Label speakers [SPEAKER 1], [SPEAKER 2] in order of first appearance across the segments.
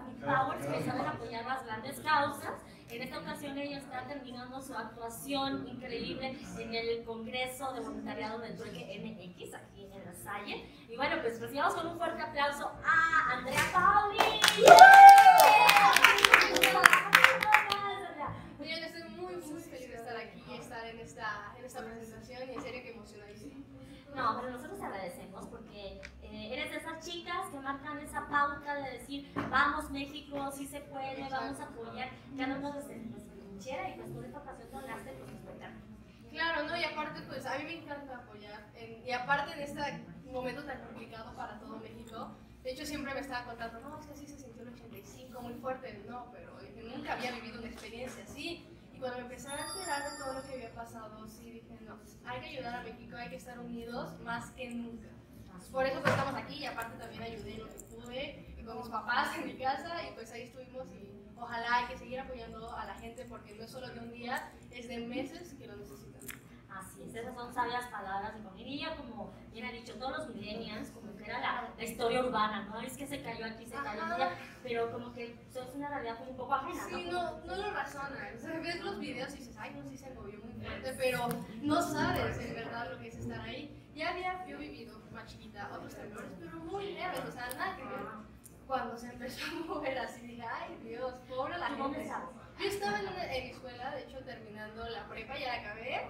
[SPEAKER 1] Mi Power, especial en apoyar las grandes causas. En esta ocasión ella está terminando su actuación increíble en el Congreso de Voluntariado del Trueque MX, aquí en La Salle. Y bueno, pues recibamos con un fuerte aplauso a Andrea Pauli.
[SPEAKER 2] Yo estoy muy feliz de estar aquí y estar en esta presentación y en serio que emocionadísima.
[SPEAKER 1] No, pero nosotros te agradecemos porque eres de esas chicas que marcan esa pauta de decir, vamos México, sí se puede, vamos a apoyar cada uno de nuestra trinchera y pues por esta ocasión donaste tu espectáculo.
[SPEAKER 2] Claro, ¿no? Y aparte, pues a mí me encanta apoyar. Y aparte en este momento tan complicado para todo México, de hecho siempre me estaba contando, no, es que así se sintió el 85, muy fuerte. No, pero nunca había vivido una experiencia así. Y cuando me empecé a enterar de todo lo que había pasado, sí dije, no, hay que ayudar a México, hay que estar unidos más que nunca. Por eso pues, estamos aquí y aparte también ayudé en lo que pude con mis papás en mi casa y pues ahí estuvimos y ojalá hay que seguir apoyando a la gente porque no es solo de un día, es de meses que lo necesitan.
[SPEAKER 1] Así es, esas son sabias palabras de familia, como bien han dicho todos los millennials, como que era la historia urbana, ¿no? Es que se cayó aquí, se cayó allá, pero como que eso es una realidad un poco ajena, ¿no?
[SPEAKER 2] Sí, no lo razonan, o sea, ves los videos y dices, ay, no, sí se movió muy fuerte, pero no sabes en verdad lo que es estar ahí. Ya había yo vivido más chiquita otros temblores, pero muy leves, o sea, nada que ver. Cuando se empezó a mover así, dije, ay Dios, pobre la gente. Yo estaba en mi escuela, de hecho terminando la prepa, ya la acabé.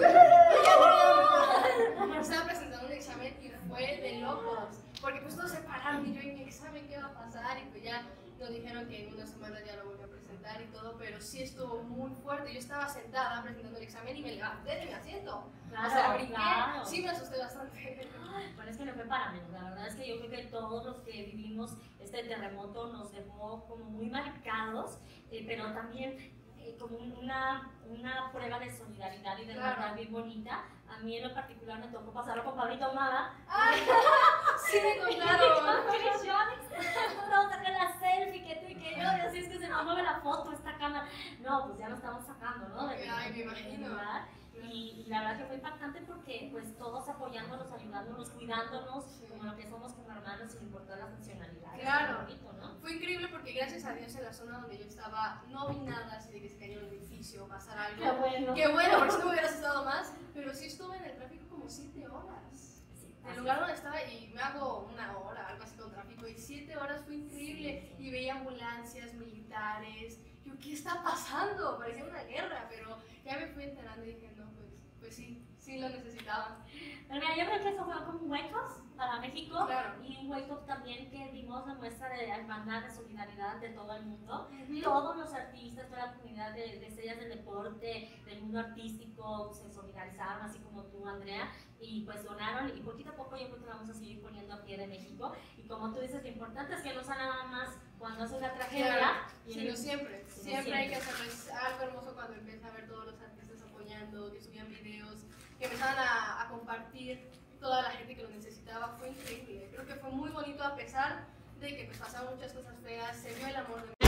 [SPEAKER 2] Estaba presentando un examen y fue de locos, porque pues todos se pararon y yo en mi examen qué va a pasar y pues ya nos dijeron que en una semana ya lo volví a presentar y todo, pero sí estuvo muy fuerte. Yo estaba sentada presentando el examen y me levanté de mi asiento.
[SPEAKER 1] Claro,
[SPEAKER 2] o sea, brinqué,
[SPEAKER 1] claro.
[SPEAKER 2] Sí me asusté bastante.
[SPEAKER 1] Bueno, es que no fue para menos, la verdad es que yo creo que todos los que vivimos este terremoto nos dejó como muy marcados, pero también como una prueba de solidaridad y de verdad bien bonita. A mí en lo particular me tocó pasarlo con Pablito Ahumada.
[SPEAKER 2] Sí me contaron.
[SPEAKER 1] No, saca la selfie que tú y que yo, y así es que se nos mueve la foto, esta cámara. No, pues ya lo estamos sacando, ¿no?
[SPEAKER 2] Ay, me imagino.
[SPEAKER 1] Y la verdad que fue impactante porque pues todos apoyándonos, ayudándonos, cuidándonos, como lo que somos como hermanos sin importar las nacionalidades.
[SPEAKER 2] Claro,
[SPEAKER 1] bonito, ¿no?
[SPEAKER 2] Fue increíble porque gracias a Dios en la zona donde yo estaba no vi nada así de que se cayó un edificio o pasar algo.
[SPEAKER 1] Qué bueno.
[SPEAKER 2] Qué bueno, porque si no me hubiera asustado más, pero sí estuve en el tráfico como 7 horas. El lugar donde estaba y me hago una hora, algo así con tráfico, y 7 horas fue increíble y veía ambulancias, militares. Yo, ¿qué está pasando? Parecía una guerra, pero ya me fui enterando y dije, no, pues sí lo necesitaban.
[SPEAKER 1] Pero mira, yo creo que eso fue como un wake up para México,
[SPEAKER 2] claro.
[SPEAKER 1] Y un wake up también que dimos la muestra de hermandad, de solidaridad de todo el mundo. Todos los artistas, toda la comunidad de estrellas del deporte, del mundo artístico, se solidarizaron, así como tú, Andrea, y pues donaron, y poquito a poco yo creo que vamos a seguir poniendo a pie de México. Y como tú dices, lo importante es que no sea nada más cuando hace una tragedia.
[SPEAKER 2] Claro, sino siempre hay que hacerlo. Es algo hermoso cuando empieza a ver todos los artistas apoyando, que subían videos, que empezaban a compartir toda la gente que lo necesitaba. Fue increíble, creo que fue muy bonito a pesar de que pues, pasaron muchas cosas feas, se vio el amor de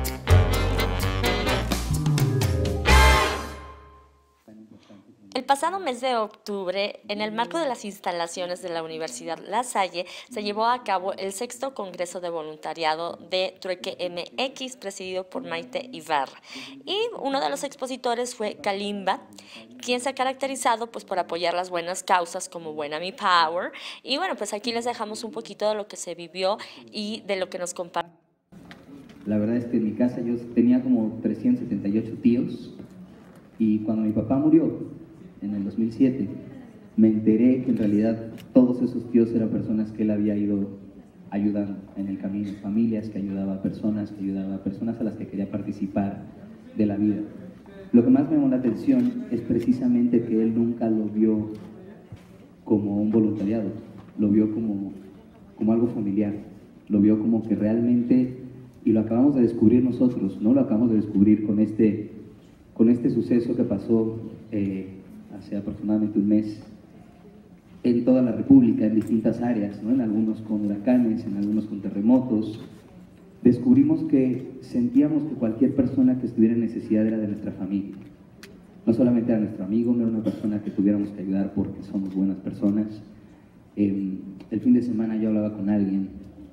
[SPEAKER 3] El pasado mes de octubre, en el marco de las instalaciones de la Universidad La Salle, se llevó a cabo el 6º Congreso de Voluntariado de Trueque MX, presidido por Maite Ibarra. Y uno de los expositores fue Kalimba, quien se ha caracterizado pues, por apoyar las buenas causas como Buena Mi Power. Y bueno, pues aquí les dejamos un poquito de lo que se vivió y de lo que nos compartió.
[SPEAKER 4] La verdad es que en mi casa yo tenía como 378 tíos y cuando mi papá murió, en el 2007, me enteré que en realidad todos esos tíos eran personas que él había ido ayudando en el camino, familias que ayudaba a personas a las que quería participar de la vida. Lo que más me llamó la atención es precisamente que él nunca lo vio como un voluntariado, lo vio como algo familiar, lo vio como que realmente, y lo acabamos de descubrir nosotros, ¿no? Lo acabamos de descubrir con este suceso que pasó hace aproximadamente un mes en toda la República, en distintas áreas, ¿no? En algunos con huracanes, en algunos con terremotos. Descubrimos que sentíamos que cualquier persona que estuviera en necesidad era de nuestra familia. No solamente era nuestro amigo, no era una persona que tuviéramos que ayudar porque somos buenas personas. El fin de semana yo hablaba con alguien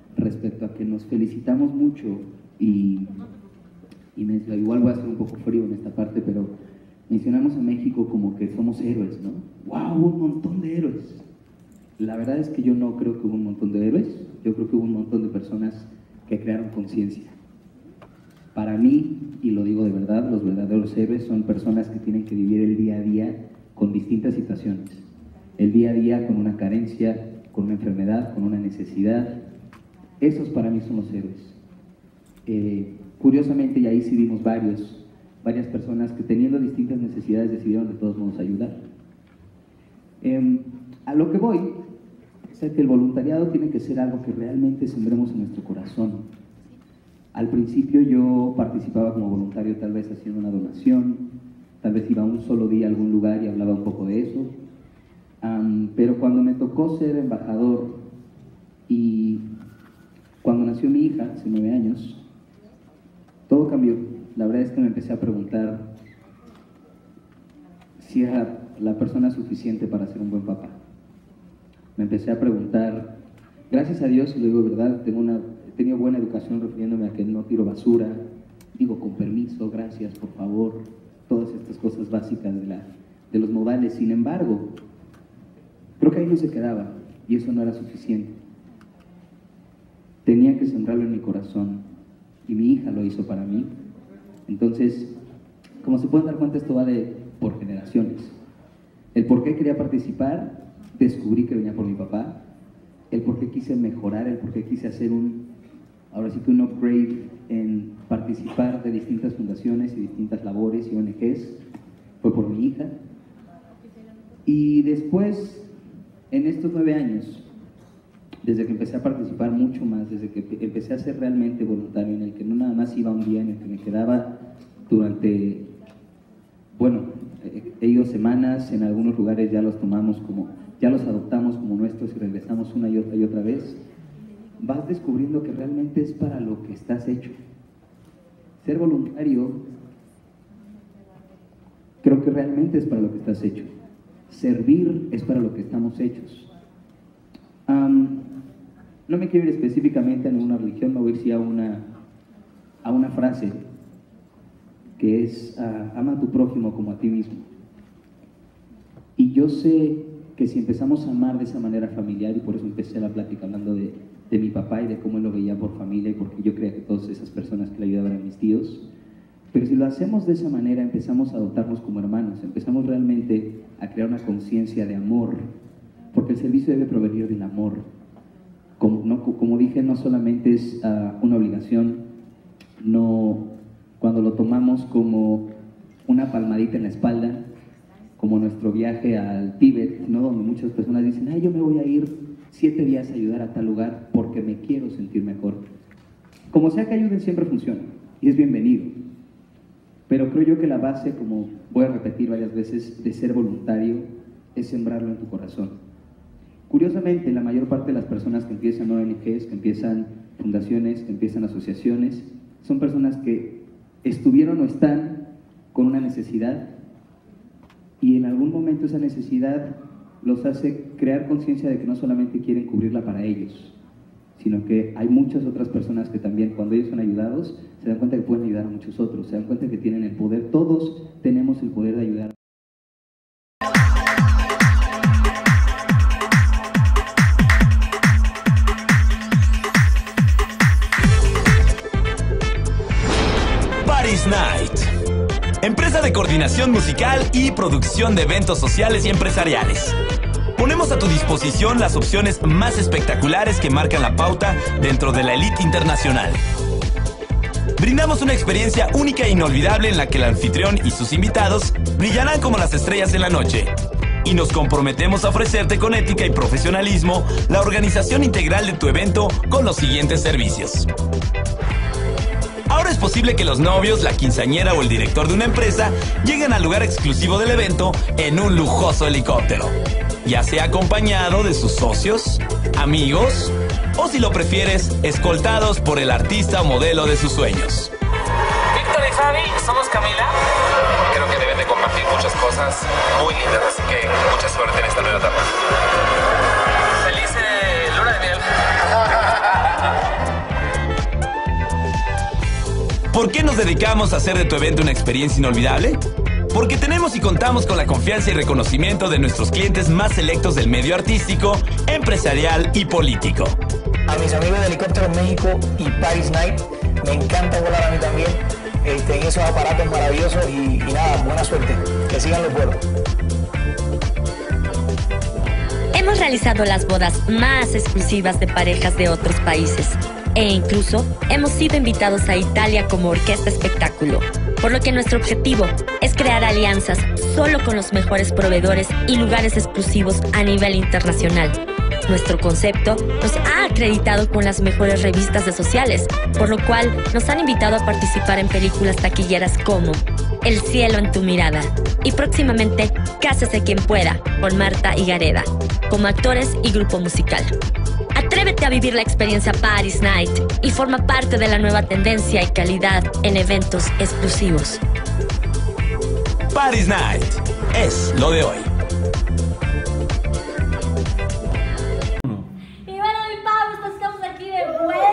[SPEAKER 4] respecto a que nos felicitamos mucho y igual voy a ser un poco frío en esta parte, pero mencionamos a México como que somos héroes, ¿no? ¡Wow! Hubo un montón de héroes. La verdad es que yo no creo que hubo un montón de héroes, yo creo que hubo un montón de personas que crearon conciencia. Para mí, y lo digo de verdad, los verdaderos héroes son personas que tienen que vivir el día a día con distintas situaciones. El día a día con una carencia, con una enfermedad, con una necesidad. Esos para mí son los héroes. Curiosamente, y ahí sí vimos varias personas que teniendo distintas necesidades decidieron de todos modos ayudar. A lo que voy es que el voluntariado tiene que ser algo que realmente sembremos en nuestro corazón. Al principio yo participaba como voluntario tal vez haciendo una donación, tal vez iba un solo día a algún lugar y hablaba un poco de eso, pero cuando me tocó ser embajador y cuando nació mi hija, hace 9 años, todo cambió. La verdad es que me empecé a preguntar si era la persona suficiente para ser un buen papá. Me empecé a preguntar, gracias a Dios, y lo digo de verdad, he tenido buena educación refiriéndome a que no tiro basura, digo con permiso, gracias, por favor, todas estas cosas básicas de los modales. Sin embargo, creo que ahí no se quedaba y eso no era suficiente. Tenía que sembrarlo en mi corazón y mi hija lo hizo para mí. Entonces, como se pueden dar cuenta, esto va por generaciones. El por qué quería participar, descubrí que venía por mi papá. El por qué quise mejorar, el por qué quise hacer un upgrade en participar de distintas fundaciones y distintas labores y ONGs, fue por mi hija. Y después, en estos 9 años, desde que empecé a participar mucho más, desde que empecé a ser realmente voluntario, en el que no nada más iba un día, en el que me quedaba durante, he ido semanas, en algunos lugares ya los adoptamos como nuestros y regresamos una y otra vez, vas descubriendo que realmente es para lo que estás hecho. Ser voluntario, creo que realmente es para lo que estás hecho. Servir es para lo que estamos hechos. No me quiero ir específicamente a ninguna religión, me voy a ir sí a una frase que es ama a tu prójimo como a ti mismo. Y yo sé que si empezamos a amar de esa manera familiar, y por eso empecé la plática hablando de mi papá y de cómo él lo veía por familia y porque yo creía que todas esas personas que le ayudaban eran mis tíos, pero si lo hacemos de esa manera empezamos a adoptarnos como hermanos, empezamos realmente a crear una conciencia de amor, porque el servicio debe provenir del amor. Como dije, no solamente es una obligación, cuando lo tomamos como una palmadita en la espalda, como nuestro viaje al Tíbet, ¿no? Donde muchas personas dicen, yo me voy a ir 7 días a ayudar a tal lugar porque me quiero sentir mejor. Como sea que ayuden, siempre funciona y es bienvenido. Pero creo yo que la base, como voy a repetir varias veces, de ser voluntario es sembrarlo en tu corazón. Curiosamente, la mayor parte de las personas que empiezan ONGs, que empiezan fundaciones, que empiezan asociaciones, son personas que estuvieron o están con una necesidad y en algún momento esa necesidad los hace crear conciencia de que no solamente quieren cubrirla para ellos, sino que hay muchas otras personas que también, cuando ellos son ayudados, se dan cuenta que pueden ayudar a muchos otros, se dan cuenta que tienen el poder, todos tenemos el poder de ayudar.
[SPEAKER 5] Paris Night, empresa de coordinación musical y producción de eventos sociales y empresariales. Ponemos a tu disposición las opciones más espectaculares que marcan la pauta dentro de la élite internacional. Brindamos una experiencia única e inolvidable en la que el anfitrión y sus invitados brillarán como las estrellas de la noche. Y nos comprometemos a ofrecerte con ética y profesionalismo la organización integral de tu evento con los siguientes servicios. Ahora es posible que los novios, la quinceañera o el director de una empresa lleguen al lugar exclusivo del evento en un lujoso helicóptero, ya sea acompañado de sus socios, amigos o, si lo prefieres, escoltados por el artista o modelo de sus sueños.
[SPEAKER 6] Víctor y Fabi, somos Camila. Creo que deben de compartir muchas cosas muy lindas, así que mucha suerte en esta nueva etapa. Feliz luna de miel.
[SPEAKER 5] ¿Por qué nos dedicamos a hacer de tu evento una experiencia inolvidable? Porque tenemos y contamos con la confianza y reconocimiento de nuestros clientes más selectos del medio artístico, empresarial y político.
[SPEAKER 7] A mis amigos de Helicóptero México y Paris Night, me encanta volar a mí también en esos aparatos maravillosos y nada, buena suerte, que sigan los vuelos.
[SPEAKER 3] Hemos realizado las bodas más exclusivas de parejas de otros países e incluso hemos sido invitados a Italia como orquesta espectáculo, por lo que nuestro objetivo es crear alianzas solo con los mejores proveedores y lugares exclusivos a nivel internacional. Nuestro concepto nos ha acreditado con las mejores revistas de sociales, por lo cual nos han invitado a participar en películas taquilleras como El cielo en tu mirada y próximamente Cásese quien pueda con Marta y Gareda, como actores y grupo musical. Atrévete a vivir la experiencia Paris Night y forma parte de la nueva tendencia y calidad en eventos exclusivos.
[SPEAKER 5] Paris Night es lo de hoy.
[SPEAKER 1] Y bueno, mi Powers, pues estamos aquí de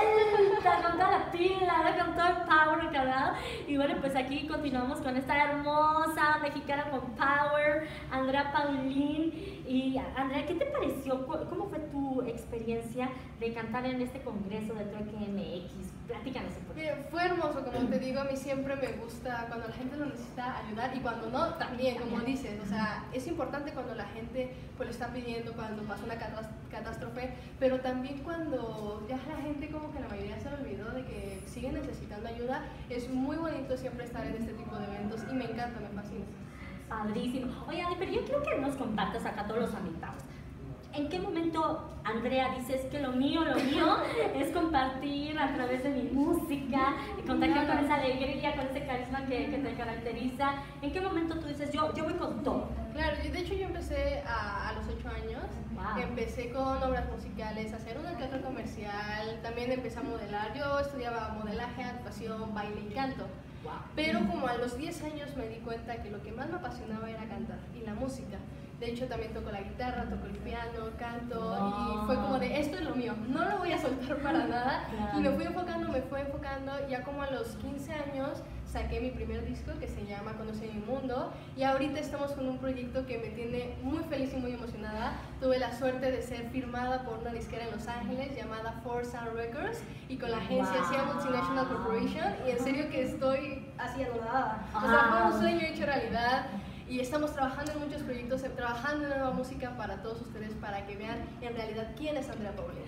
[SPEAKER 1] vuelta con toda la pila, con todo el power recargado. Y bueno, pues aquí continuamos con esta hermosa mexicana con power, Andrea Paulin. Y Andrea, ¿qué te pareció? ¿Cómo fue tu experiencia de cantar en este congreso de Trueque MX? Platícanos un poco.
[SPEAKER 2] Fue hermoso, como te digo, a mí siempre me gusta cuando la gente lo necesita ayudar y cuando no, también, como dices, o sea, es importante cuando la gente pues lo está pidiendo, cuando pasa una catástrofe, pero también cuando ya la gente como que la mayoría se olvidó de que sigue necesitando ayuda, es muy bonito siempre estar en este tipo de eventos y me encanta, me fascina.
[SPEAKER 1] Padrísimo. Oye, Adi, pero yo quiero que nos compartas acá a todos los invitados. ¿En qué momento, Andrea, dices que lo mío es compartir a través de mi música, contagiar con esa alegría, con ese carisma que te caracteriza? ¿En qué momento tú dices, yo voy con todo?
[SPEAKER 2] Claro, de hecho yo empecé a los 8 años, empecé con obras musicales, a hacer una teatro comercial, también empecé a modelar. Yo estudiaba modelaje, actuación, baile y canto. Pero como a los 10 años me di cuenta que lo que más me apasionaba era cantar y la música. De hecho también toco la guitarra, toco el piano, canto y fue como de esto es lo mío, no lo voy a soltar para nada. Y me fui enfocando, ya como a los 15 años saqué mi primer disco que se llama Conoce mi mundo y ahorita estamos con un proyecto que me tiene muy feliz y muy emocionada. Tuve la suerte de ser firmada por una disquera en Los Ángeles llamada Four Sound Records y con la agencia Sia Multinational Corporation y en serio que estoy así anonadada. O sea, fue un sueño hecho realidad. Y estamos trabajando en muchos proyectos, trabajando en nueva música para todos ustedes, para que vean en realidad quién es Andrea Paulin.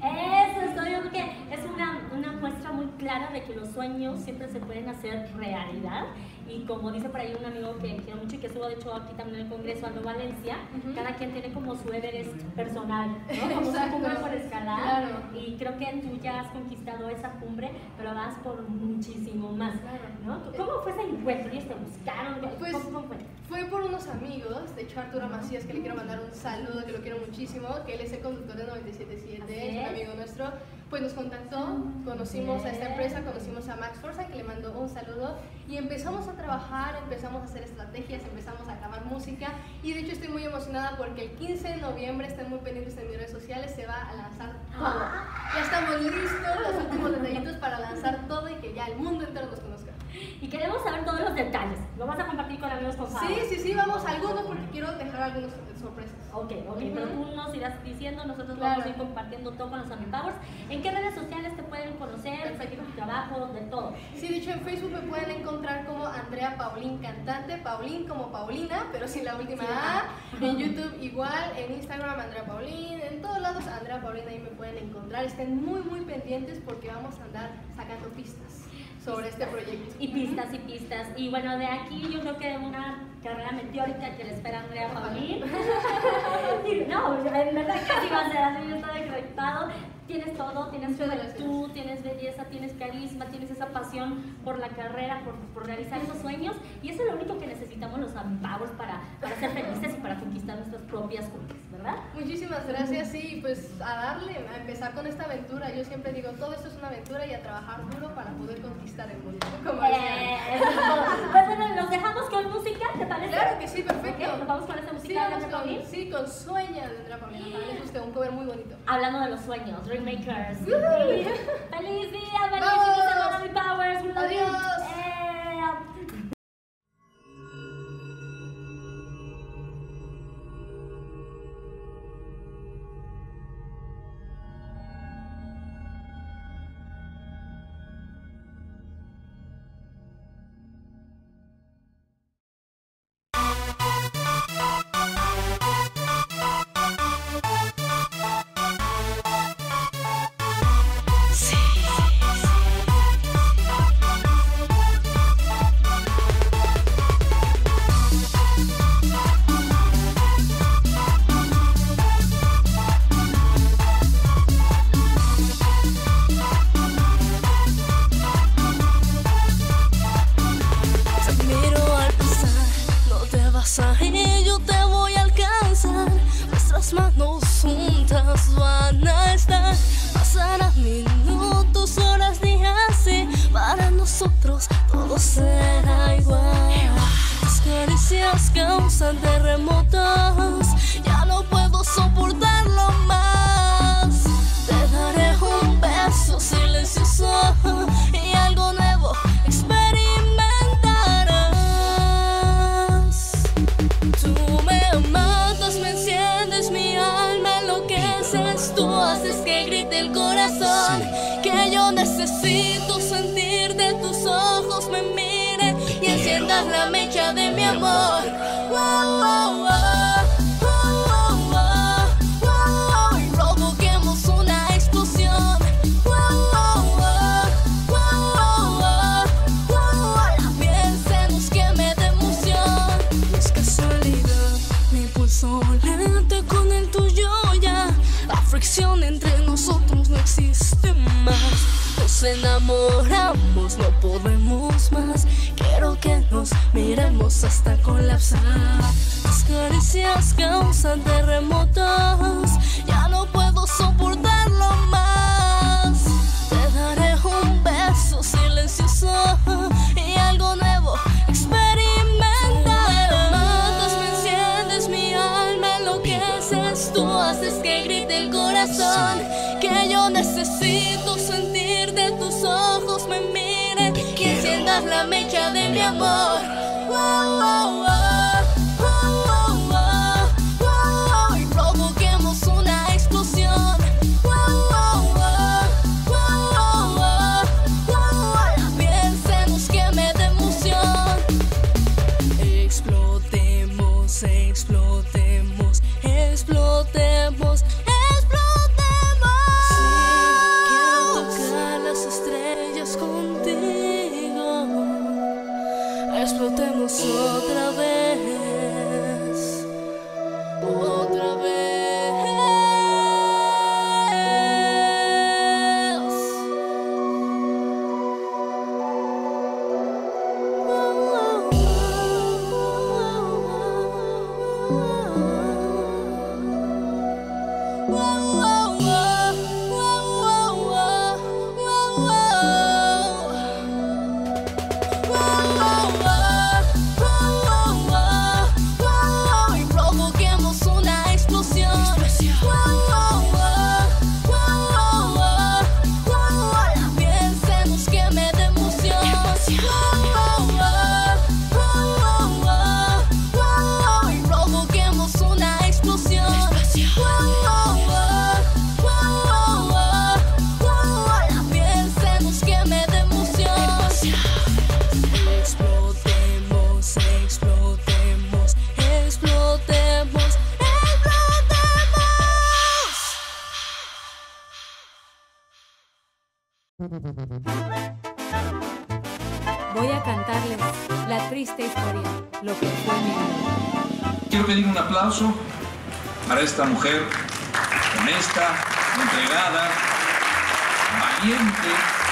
[SPEAKER 1] Eso, yo creo que es una muestra muy clara de que los sueños siempre se pueden hacer realidad. Y como dice por ahí un amigo que quiero mucho y que estuvo de hecho aquí también en el Congreso, Aldo Valencia, cada quien tiene como su Everest personal, ¿no? Como su cumbre por escalar. Claro. Y creo que tú ya has conquistado esa cumbre, pero vas por muchísimo más, ¿no? ¿Cómo fue ese encuentro? ¿Ellos te buscaron?
[SPEAKER 2] Pues, ¿cómo fue? Fue por unos amigos, de hecho Arturo Macías, que le quiero mandar un saludo, que lo quiero muchísimo, que él es el conductor de 97.7, es un amigo nuestro, pues nos contactó, conocimos a esta empresa, conocimos a Max Forza, que le mandó un saludo, y empezamos a trabajar, empezamos a hacer estrategias, empezamos a grabar música, y de hecho estoy muy emocionada porque el 15 de noviembre, estén muy pendientes en mis redes sociales, se va a lanzar todo. Ya estamos listos, los últimos detallitos para lanzar todo y que ya el mundo entero nos conozca.
[SPEAKER 1] Y queremos saber todos los detalles. ¿Lo vas a compartir con amigos, por favor?
[SPEAKER 2] Sí, vamos a algunos porque quiero dejar algunas sorpresas.
[SPEAKER 1] Ok, pero tú nos irás diciendo, nosotros vamos a ir compartiendo todo con los Amipowers. ¿En qué redes sociales te pueden conocer? ¿Seguir tu trabajo? De todo.
[SPEAKER 2] Sí, de hecho en Facebook me pueden encontrar como Andrea Paulin Cantante, Paulin como Paulina, pero sin la última A. En YouTube igual, en Instagram Andrea Paulin, en todos lados Andrea Paulin, ahí me pueden encontrar. Estén muy pendientes porque vamos a andar sacando pistas sobre este proyecto.
[SPEAKER 1] Y pistas. Y bueno, de aquí yo creo que una carrera meteórica que le espera a Andrea Paulin. No, en verdad casi va a ser así, yo estoy decretado. Tienes todo, tienes juventud, tienes belleza, tienes carisma, tienes esa pasión por la carrera, por realizar esos sueños. Y eso es lo único que necesitamos los Amipowers para ser felices y para conquistar nuestras propias cumbres, ¿verdad?
[SPEAKER 2] Muchísimas gracias, sí, pues a darle, a empezar con esta aventura. Yo siempre digo, todo esto es una aventura y a trabajar duro para poder conquistar el mundo.
[SPEAKER 1] Pues bueno, nos dejamos con música, ¿te parece?
[SPEAKER 2] Claro que sí, perfecto.
[SPEAKER 1] Okay, nos vamos con esta música de Andrea Paulin.
[SPEAKER 2] Sí, sí, con Sueña de Andrea Pamela. Para mí es un cover muy bonito.
[SPEAKER 1] Hablando de los sueños, Dreammakers. ¡Feliz día! ¡Feliz semana, mi Powers!
[SPEAKER 2] ¡Adiós!
[SPEAKER 8] Yo te voy a alcanzar, nuestras manos juntas van a estar. Pasarán minutos, horas, días y para nosotros todo será igual. Las caricias causan terremotos, ya no puedo soportarlo más. Te daré un beso silencioso y algo nuevo tú haces que grite el corazón, que yo necesito sentir de tus ojos me miren y enciendas la mecha de mi amor. Y provoquemos una explosión. La piel se nos queme de emoción. No es casualidad, mi pulso late con el tuyo ya. La fricción entre nosotros no existe más. Nos enamoramos, no podemos más. Quiero que nos miremos hasta colapsar. Las caricias causan terremotos, ya no puedo soportarlo más. Te daré un beso silencioso y algo nuevo experimentar. Tú me matas, me enciendes mi alma, enloqueces. Tú haces que grite el corazón, que yo necesito sentir de tus ojos me miren y enciendas la mecha de mi amor. Y provoquemos una explosión. La piel se nos queme de emoción. Explotemos, explotemos, explotemos. Explotemos otra vez, otra vez.
[SPEAKER 9] Voy a cantarles la triste historia, lo que fue mi vida.
[SPEAKER 10] Quiero pedir un aplauso para esta mujer honesta, entregada, valiente.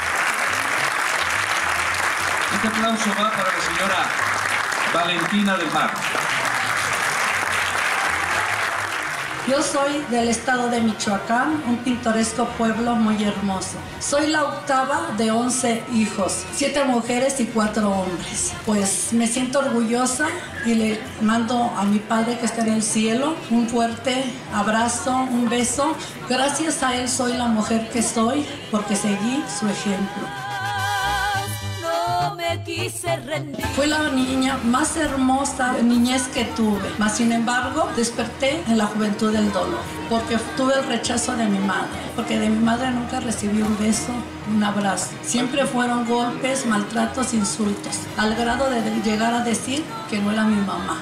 [SPEAKER 10] Este aplauso va para la señora Valentina del Mar.
[SPEAKER 11] Yo soy del estado de Michoacán, un pintoresco pueblo muy hermoso. Soy la octava de 11 hijos, 7 mujeres y 4 hombres. Pues me siento orgullosa y le mando a mi padre que está en el cielo un fuerte abrazo, un beso. Gracias a él soy la mujer que soy porque seguí su ejemplo. Fue la niña más hermosa de niñez que tuve, mas sin embargo desperté en la juventud del dolor, porque tuve el rechazo de mi madre, porque de mi madre nunca recibí un beso, un abrazo. Siempre fueron golpes, maltratos, insultos, al grado de llegar a decir que no era mi mamá.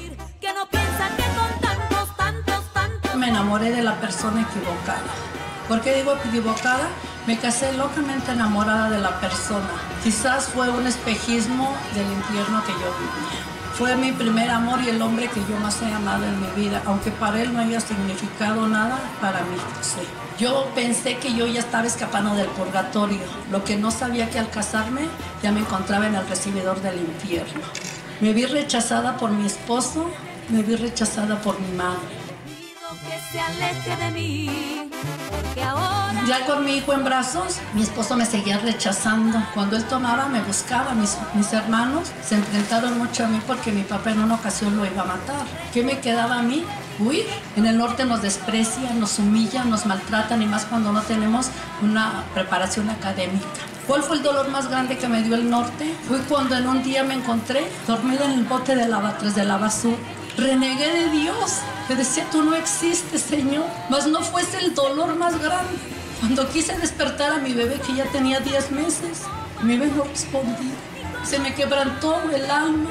[SPEAKER 11] Me enamoré de la persona equivocada. ¿Por qué digo equivocada? Me casé locamente enamorada de la persona. Quizás fue un espejismo del infierno que yo vivía. Fue mi primer amor y el hombre que yo más he amado en mi vida, aunque para él no haya significado nada, para mí sí. Yo pensé que yo ya estaba escapando del purgatorio, lo que no sabía que al casarme ya me encontraba en el recibidor del infierno. Me vi rechazada por mi esposo, me vi rechazada por mi madre. Que se aleje de mí, porque ahora... Ya con mi hijo en brazos, mi esposo me seguía rechazando. Cuando él tomaba, me buscaba. Mis hermanos se enfrentaron mucho a mí porque mi papá en una ocasión lo iba a matar. ¿Qué me quedaba a mí? Huir. En el norte nos desprecian, nos humillan, nos maltratan y más cuando no tenemos una preparación académica. ¿Cuál fue el dolor más grande que me dio el norte? Fue cuando en un día me encontré dormida en el bote de lava, tras de lava azul. Renegué de Dios, le decía, tú no existes, Señor, mas no fuese el dolor más grande. Cuando quise despertar a mi bebé, que ya tenía 10 meses, mi bebé no respondía. Se me quebrantó el alma.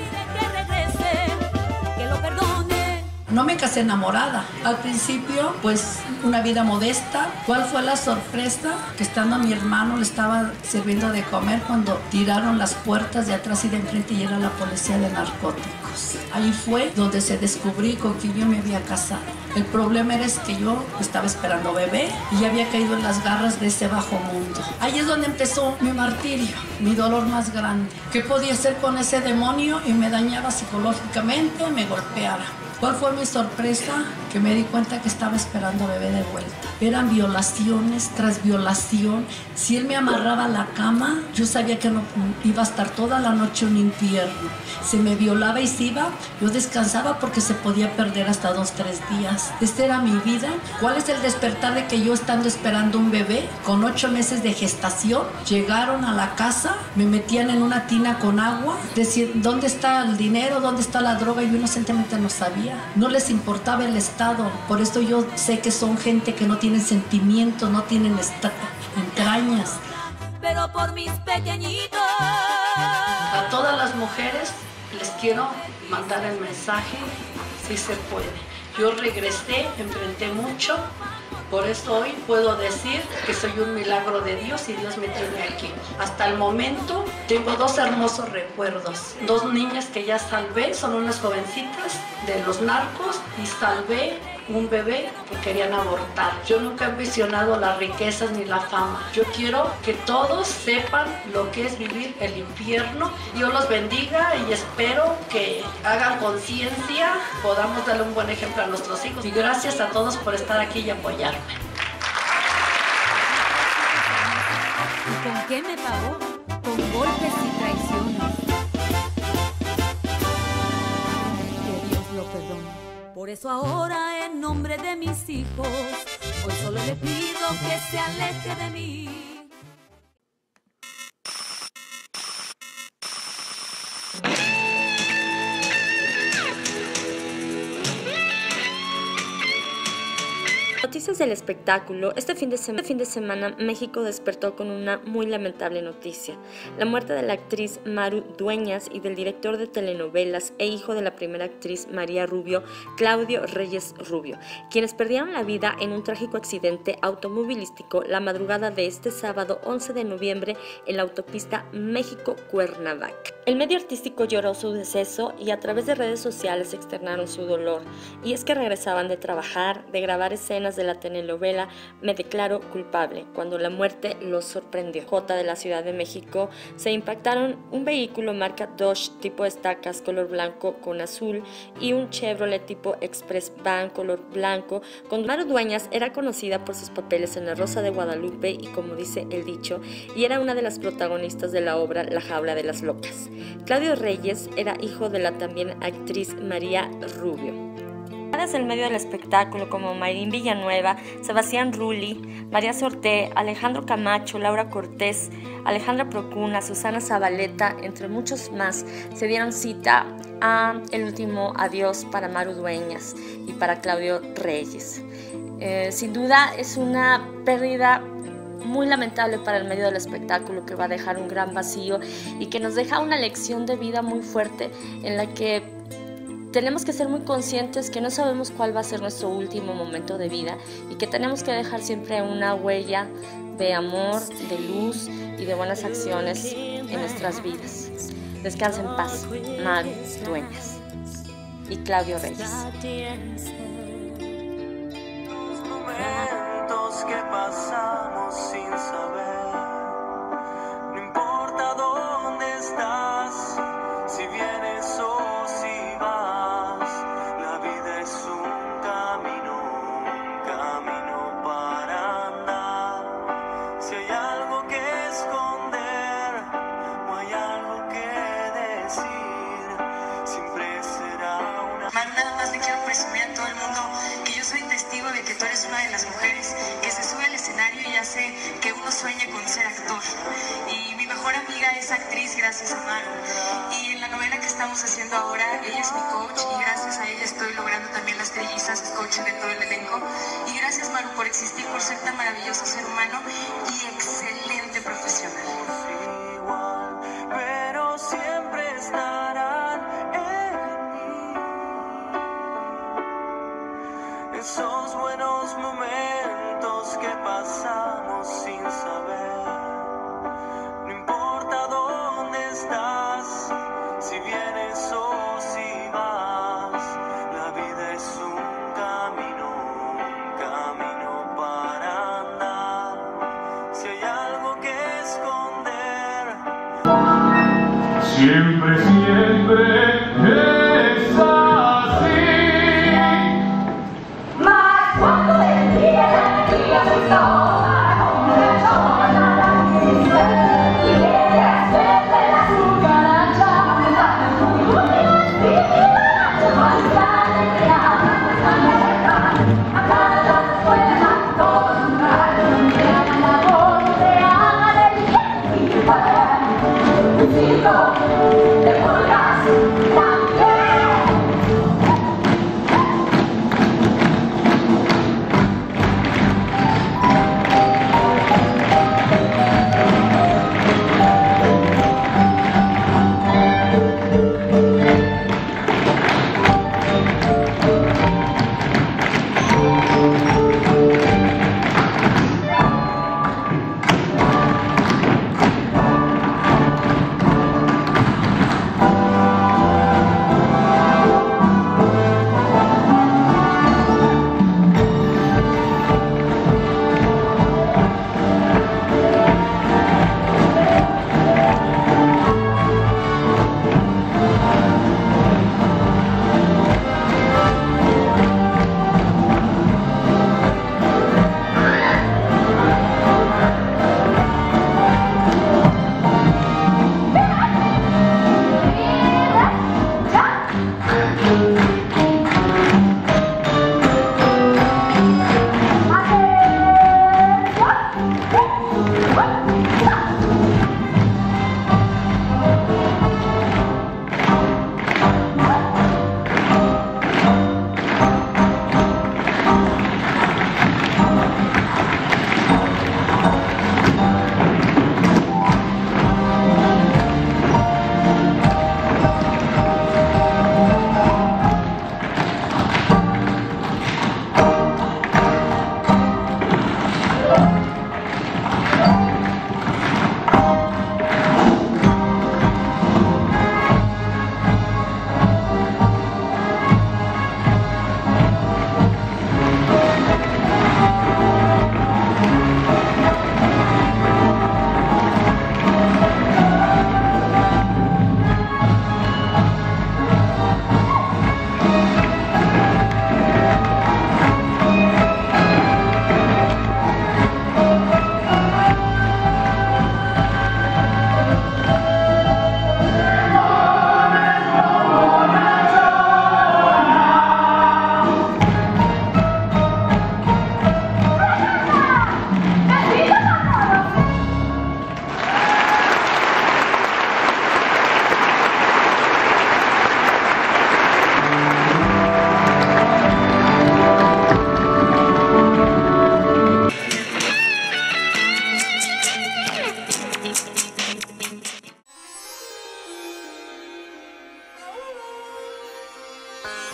[SPEAKER 11] No me casé enamorada. Al principio, pues, una vida modesta. ¿Cuál fue la sorpresa? Que estando a mi hermano le estaba sirviendo de comer cuando tiraron las puertas de atrás y de enfrente y era la policía de narcóticos. Ahí fue donde se descubrí con quién yo me había casado. El problema era que yo estaba esperando bebé y ya había caído en las garras de ese bajo mundo. Ahí es donde empezó mi martirio, mi dolor más grande. ¿Qué podía hacer con ese demonio? Y me dañaba psicológicamente, me golpeara. ¿Cuál fue mi sorpresa? Que me di cuenta que estaba esperando bebé de vuelta. Eran violaciones tras violación. Si él me amarraba a la cama, yo sabía que no iba a estar toda la noche un infierno. Se me violaba y se iba, yo descansaba porque se podía perder hasta 2 o 3 días. Esta era mi vida. ¿Cuál es el despertar de que yo estando esperando un bebé con 8 meses de gestación, llegaron a la casa, me metían en una tina con agua, decían, ¿dónde está el dinero? ¿Dónde está la droga? Y yo inocentemente no sabía. No les importaba el Estado. Por esto yo sé que son gente que no tienen sentimientos, no tienen entrañas. Pero por mis pequeñitos. A todas las mujeres les quiero mandar el mensaje, sí se puede. Yo regresé, enfrenté mucho. Por eso hoy puedo decir que soy un milagro de Dios y Dios me tiene aquí. Hasta el momento tengo 2 hermosos recuerdos. 2 niñas que ya salvé, son unas jovencitas de los narcos y salvé un bebé que querían abortar. Yo nunca he ambicionado las riquezas ni la fama. Yo quiero que todos sepan lo que es vivir el infierno. Dios los bendiga y espero que hagan conciencia, podamos darle un buen ejemplo a nuestros hijos. Y gracias a todos por estar aquí y apoyarme.
[SPEAKER 9] ¿Y con qué me pagó? Con golpes y traiciones. Que Dios lo perdone. Por eso ahora en nombre de mis hijos, hoy solo le pido que se aleje de mí.
[SPEAKER 3] Noticias del espectáculo. Este fin de semana México despertó con una muy lamentable noticia: la muerte de la actriz Maru Dueñas y del director de telenovelas e hijo de la primera actriz María Rubio, Claudio Reyes Rubio, quienes perdieron la vida en un trágico accidente automovilístico la madrugada de este sábado 11 de noviembre en la autopista México-Cuernavaca. El medio artístico lloró su deceso y a través de redes sociales externaron su dolor, y es que regresaban de trabajar, de grabar escenas de la telenovela telenovela Me declaro culpable, cuando la muerte los sorprendió. J de la Ciudad de México se impactaron un vehículo marca Dodge tipo estacas color blanco con azul y un Chevrolet tipo Express Van color blanco. Con Maru Dueñas era conocida por sus papeles en La Rosa de Guadalupe y como dice el dicho, y era una de las protagonistas de la obra La Jaula de las Locas. Claudio Reyes era hijo de la también actriz María Rubio. Desde el medio del espectáculo como Mayrín Villanueva, Sebastián Rulli, María Sorté, Alejandro Camacho, Laura Cortés, Alejandra Procuna, Susana Zabaleta, entre muchos más, se dieron cita a el último adiós para Maru Dueñas y para Claudio Reyes. Sin duda es una pérdida muy lamentable para el medio del espectáculo, que va a dejar un gran vacío y que nos deja una lección de vida muy fuerte en la que tenemos que ser muy conscientes que no sabemos cuál va a ser nuestro último momento de vida y que tenemos que dejar siempre una huella de amor, de luz y de buenas acciones en nuestras vidas. Descansa en paz, Maru Dueñas y Claudio Reyes.
[SPEAKER 12] Momentos que pasamos sin saber, no importa dónde estás, si vienes o si vas, la vida es un camino para andar. Si hay algo que esconder o hay algo que decir, siempre será una...
[SPEAKER 13] Maru, nada más le quiero presumir a todo el mundo que yo soy testigo de que tú eres una de las mujeres que se sube al escenario y hace que uno sueñe con ser actor. Y mi mejor amiga es actriz gracias a Maru. Y en la novela que estamos haciendo ahora, ella es mi coach y gracias a ella estoy logrando también las trillizas, es coaching de todo el elenco. Y gracias, Maru, por existir, por ser tan maravilloso ser humano y excelente profesional.
[SPEAKER 12] Igual, pero siempre estarán en mí esos buenos momentos que pasamos sin saber. No importa dónde estás, si vienes o si vas, la vida es un camino para andar. Si hay algo que esconder,
[SPEAKER 14] siempre es así.
[SPEAKER 8] Mas cuando el día se de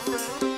[SPEAKER 12] Thank you.